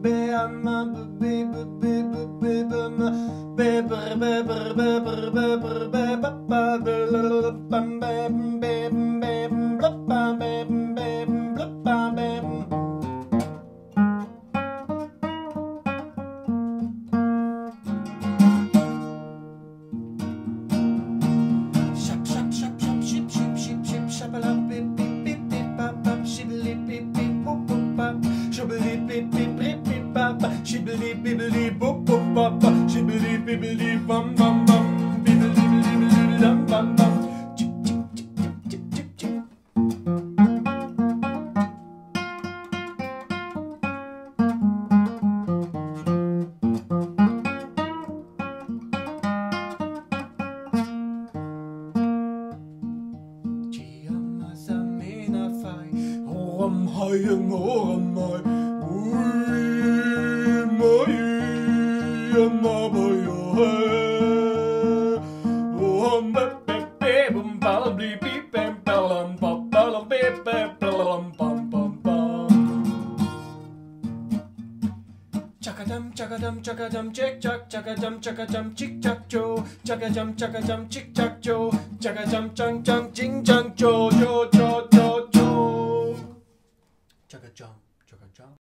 Shibbly bibbly boop boop bop, shibbly bibbly bum bum bum, bibbly bibbly dum bum bum. Chip chip chip chip chip chip chip. Chiamasamina fai, oram hayang oram mai. Chakadam, chick chack, chakadam, chick chack, jo, chakadam, chick chack, jo, chakadam, chung, ching, chung, jo, jo, jo, jo, jo, chakadam.